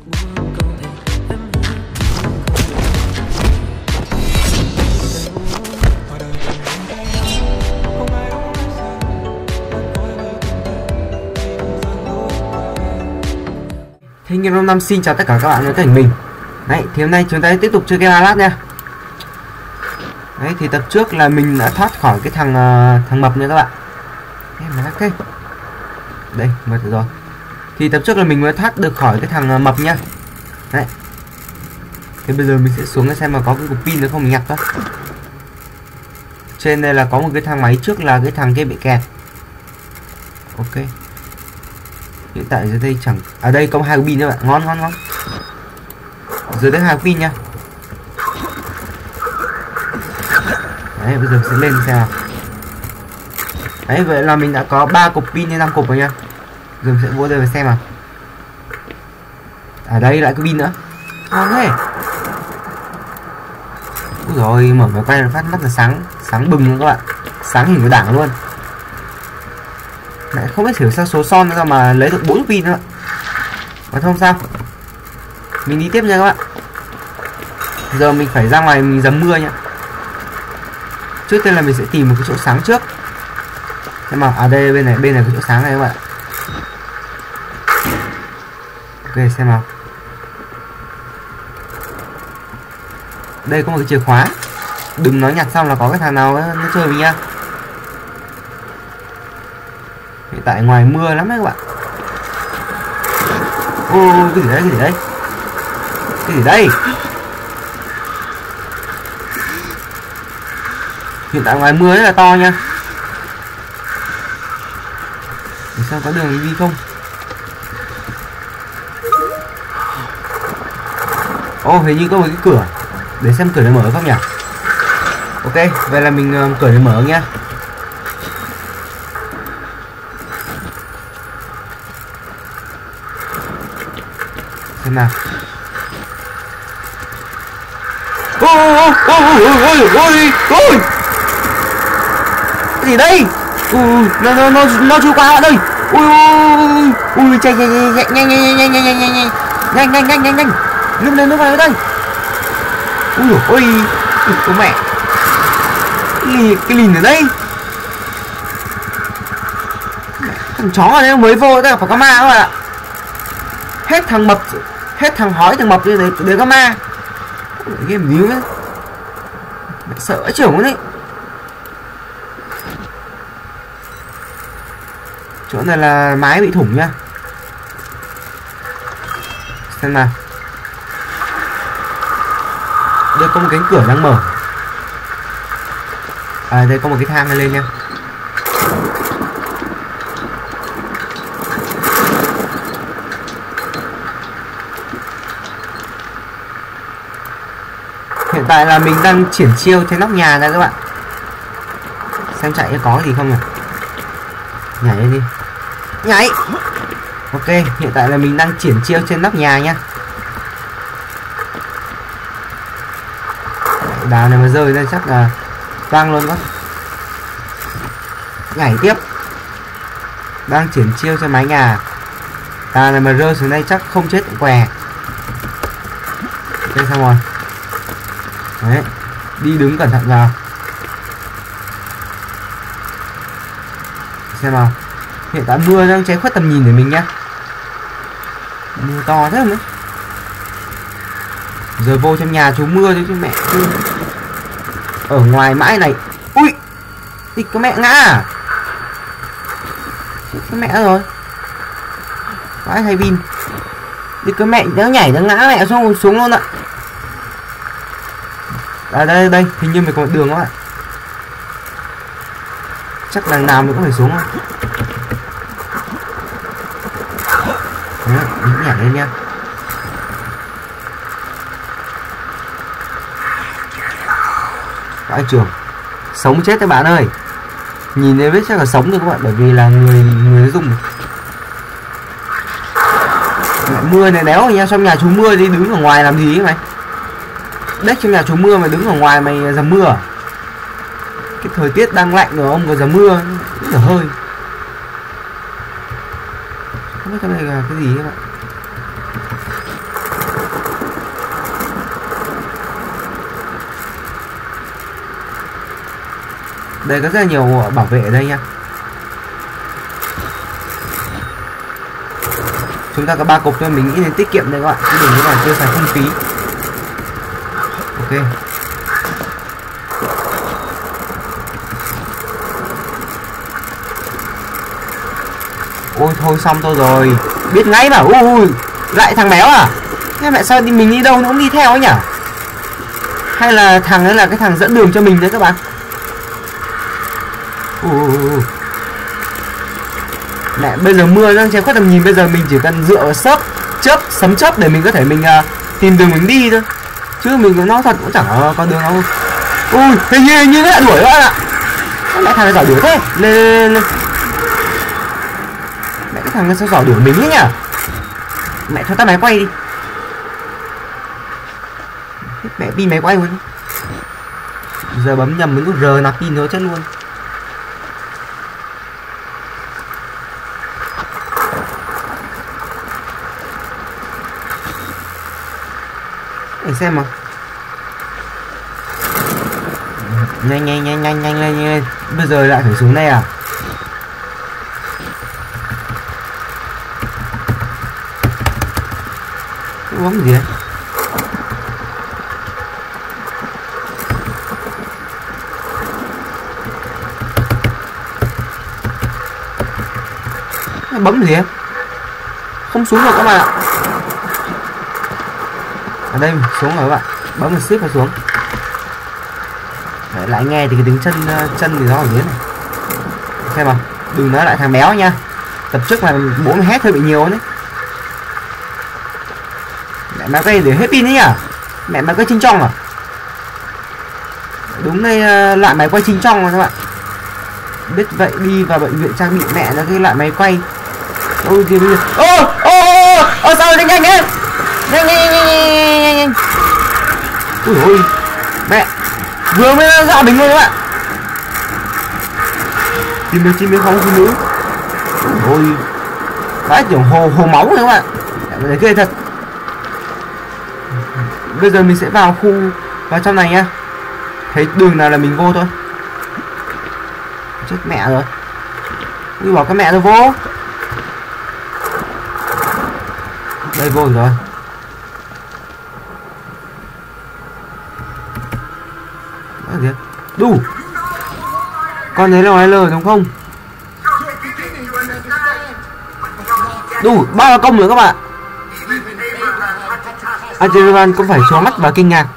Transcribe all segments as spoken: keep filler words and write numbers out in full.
Thế nhưng hôm năm xin chào tất cả các bạn đến kênh mình. Đấy, thì hôm nay chúng ta tiếp tục chơi game Outlast nha. Đấy, thì tập trước là mình đã thoát khỏi cái thằng uh, thằng mập nha các bạn. Em mà thế. Đây, mở thử rồi. Thì tập trước là mình mới thoát được khỏi cái thằng uh, mập nha. Đấy. Thì bây giờ mình sẽ xuống xem mà có cái cục pin nữa không mình nhặt thôi. Trên đây là có một cái thang máy, trước là cái thằng kia bị kẹt. Ok. Hiện tại dưới đây chẳng, ở à đây có hai pin các bạn, ngon ngon ngon. Dưới đây hai pin nha. Đấy, bây giờ sẽ lên xem nào. Đấy, vậy là mình đã có ba cục pin hay năm cục rồi nha. Giờ mình sẽ vô đây và xem nào. Ở đây lại cái pin nữa. Ngon thế. Úi rồi, mở máy quay phát mắt là sáng, sáng bừng luôn các bạn. Sáng hình của đảng luôn. Lại không biết hiểu sao số son ra mà lấy được bốn pin nữa. Mà không sao. Mình đi tiếp nha các bạn. Giờ mình phải ra ngoài mình dầm mưa nha. Trước tiên là mình sẽ tìm một cái chỗ sáng trước. Xem mà à đây bên này, bên này có chỗ sáng này các bạn. Ok, xem nào. Đây có một cái chìa khóa. Đừng nói nhặt xong là có cái thằng nào nó chơi mình nha. Hiện tại ngoài mưa lắm đấy các bạn. Ô, cái gì đấy, cái gì đấy? Cái gì đây? Hiện tại ngoài mưa rất là to nha. Để sao có đường đi không? Ô, hình như có một cái cửa. Để xem cửa này mở không nhỉ? Ok, vậy là mình uh, cửa này mở nha. Xem nào. Ôi ôi ôi ôi ôi ôi. Cái gì đây? Ui, nó nó nó nó chui qua đây. Ui ui ui chạy nhanh nhanh nhanh nhanh nhanh nhanh nhanh nhanh nhanh nhanh nhanh nhanh nhanh lúc lên lúc vào đây. Ui ôi ôi mẹ. Cái cái lìn ở đây. Thằng chó ở đây mới vô đây phải có ma các bạn ạ. Hết thằng mập, hết thằng hói thằng mập đây đều có ma. Game gì ấy. Mẹ sợ trưởng luôn đấy. Chỗ này là mái bị thủng nha. Xem nào. Đây có một cánh cửa đang mở. À đây có một cái thang lên nha. Hiện tại là mình đang triển chiêu trên nóc nhà đây các bạn. Xem chạy có gì không nhỉ? Nhảy lên đi. Nhảy. Ok, hiện tại là mình đang triển chiêu trên nóc nhà nha. Đào này mà rơi đây chắc là vang luôn quá. Nhảy tiếp. Đang triển chiêu trên mái nhà. Đào này mà rơi xuống đây chắc không chết cũng què. Ok, xong rồi. Đấy, đi đứng cẩn thận vào. Xem nào. Hiện tại mưa đang cháy khuất tầm nhìn để mình nhá. Mưa to thế nữa. Giờ vô trong nhà trú mưa chứ mẹ chứ. Ở ngoài mãi này. Ui. Thì có mẹ ngã à? Cái mẹ rồi. Vãi thay pin. Thì cái mẹ nó nhảy nó ngã mẹ xuống xuống luôn ạ. À đây đây, hình như mình có một đường các bạn. Chắc đằng nào mình cũng phải xuống không? Đấy, mình nhảy lên nha. Vãi trường. Sống chết các bạn ơi. Nhìn thấy biết chắc là sống rồi các bạn, bởi vì là người người dùng. Mẹ mưa này đéo nha, trong nhà chú mưa đi đứng ở ngoài làm gì ấy mày? Đấy, trong nhà chú mưa mà đứng ở ngoài mày dầm mưa à? Cái thời tiết đang lạnh rồi ông có dầm mưa rất hơi. Không biết cái này là cái gì các bạn. Đây có rất là nhiều bảo vệ ở đây nha. Chúng ta có ba cục thôi, mình nghĩ nên tiết kiệm đây các bạn, chứ đừng có là tiêu xài không phí. Ok. Ôi thôi xong tôi rồi, biết ngay mà. Ui lại thằng béo à? Thế mẹ sao đi mình đi đâu nó cũng đi theo ấy nhỉ? Hay là thằng ấy là cái thằng dẫn đường cho mình đấy các bạn? Ui. Mẹ bây giờ mưa đang che khuất tầm nhìn, bây giờ mình chỉ cần dựa vào sớp chớp sấm chớp để mình có thể mình uh, tìm đường mình đi thôi, chứ mình nói thật cũng chẳng có đường đâu. Ui hình như hình như nó lại đuổi các bạn ạ. Mẹ thằng này giỏi đuổi thế. Lên lên lên. Mẹ cái thằng này sao giỏi đuổi mình thế nhỉ? Mẹ cho tắt máy quay đi. Mẹ pin máy quay luôn. Giờ bấm nhầm cái nút R nạp pin nó chết luôn. Để xem mà. Nhanh nhanh nhanh nhanh nhanh lên nhanh lên. Bây giờ lại phải xuống đây à? Cái bóng gì đấy? Bấm gì ấy? Không xuống được các bạn ạ. Ở đây xuống rồi các bạn, bấm một shift và xuống. Đấy, lại nghe thì cái tiếng chân chân thì nó ở dưới này. Xem nào, đừng nói lại thằng béo nha. Tập trước là bốn mươi héc hơi bị nhiều đấy. Mẹ máy quay để hết pin đấy nhỉ? Mẹ máy quay chinh trong à? Đúng đây, lại máy quay chinh trong rồi các bạn. Biết vậy đi vào bệnh viện trang bị mẹ nó cái lại máy quay. Ôi kìa bây giờ. Ô ô ô sao nhanh nhanh nhanh nhanh nhanh nhanh nhanh nhanh. Ui ôi mẹ vừa mới ra mình luôn các bạn. Tìm được chim không phụ nữ. Ôi vãi kiểu hồ hồ máu rồi các bạn. Mẹ này ghê thật. Bây giờ mình sẽ vào khu vào trong này nhá. Thấy đường nào là mình vô thôi. Chết mẹ rồi. Ui bảo cái mẹ rồi vô. Đây vô rồi. Đó kìa. Đu. Con đấy là L đúng không? Đu, bao là công nữa các bạn. Adrenaline cũng phải xóa mắt và kinh ngạc.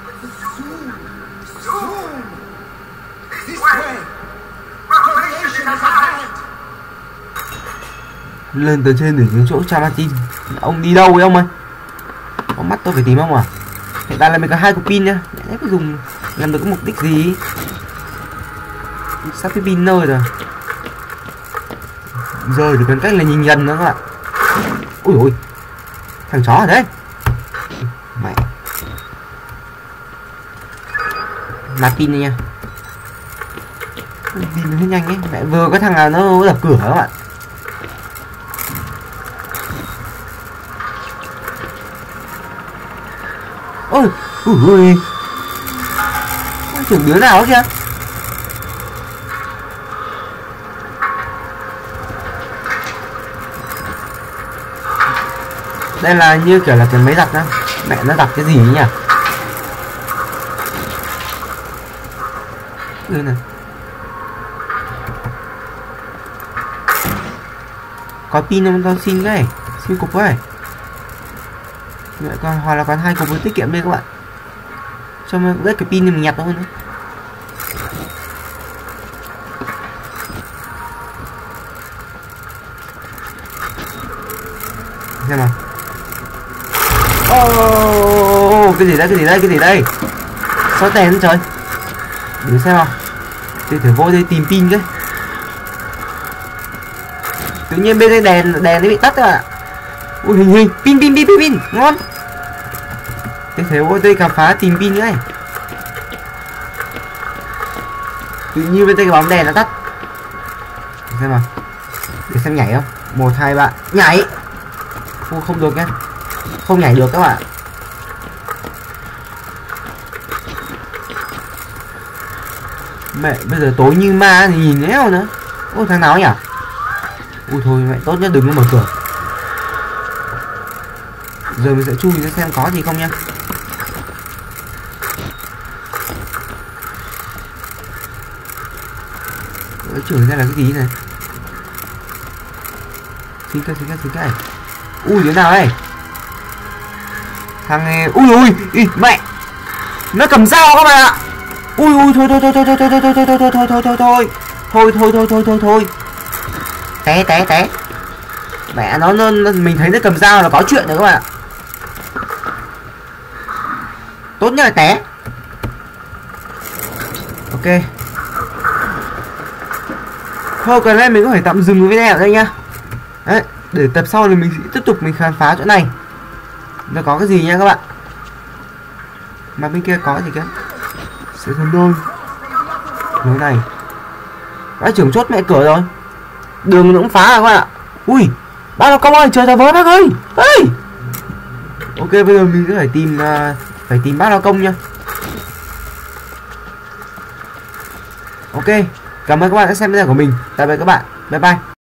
Lên từ trên để xuống chỗ cha Martin. Ông đi đâu vậy ông ơi? Có mắt tôi phải tìm ông à? Hiện tại là mình có hai cục pin nhá. Mẹ phải dùng làm được cái mục đích gì? Sắp cái pin nơi rồi. Giờ thì cần cách là nhìn gần nữa các bạn. Ui ui, thằng chó ở đấy. Mẹ. Nạp pin này nha. Pin nó hết nhanh ấy. Mẹ vừa có thằng nào nó đập cửa các bạn. Ôi, ui ui. Không tưởng đứa nào kìa. Đây là như kiểu là cái máy giặt đó. Mẹ nó giặt cái gì ấy nhỉ? Ừ này. Có pin không tao xin cái. Xin cục với. Mẹ con hoặc là còn hai cục với tiết kiệm đây các bạn. Cho mình biết cái pin thì mình nhặt nó hơn nữa. Xem nào. Ô oh, cái gì đây, cái gì đây, cái gì đây? Sao đèn trời. Để xem nào. Để thử vô đây tìm pin cái. Tự nhiên bên đây đèn đèn nó bị tắt rồi ạ. Ui hình hình pin pin pin pin pin ngon. Thế thế vô đây khám phá tìm pin nữa này. Tự nhiên bên đây cái bóng đèn nó tắt. Để xem nào. Để xem nhảy không. Một hai ba nhảy. Ô không được nhá. Không nhảy được các bạn. Mẹ bây giờ tối như ma thì nhìn néo nữa. Ôi thằng nào nhỉ? Ui thôi mẹ tốt nhất đừng có mở cửa. Giờ mình sẽ chui ra xem có gì không nha. Ôi chửi ra là cái gì này? Xin cái xin cái xin cái. Ui đứa nào đây? Thằng này ui ui ý, mẹ nó cầm dao các bạn ạ. Ui ui thôi thôi thôi thôi thôi thôi thôi thôi thôi thôi thôi thôi thôi thôi thôi thôi thôi thôi thôi té té té mẹ nó, nó mình thấy nó cầm dao là có chuyện rồi các bạn ạ. Tốt nhất là té. Ok thôi còn lên mình có thể tạm dừng video ở đây nhá. Đấy để tập sau thì mình sẽ tiếp tục mình khám phá chỗ này nó có cái gì nha các bạn. Mà bên kia có gì kia sẽ thân đôi lối này đã trưởng chốt mẹ cửa rồi, đường nó cũng phá rồi các bạn ạ. Ui bác nó công ơi, chờ thằng vớ bác ơi. Ê! Ok bây giờ mình sẽ phải tìm uh, phải tìm bác lao công nha. Ok cảm ơn các bạn đã xem video của mình, tạm biệt các bạn, bye bye.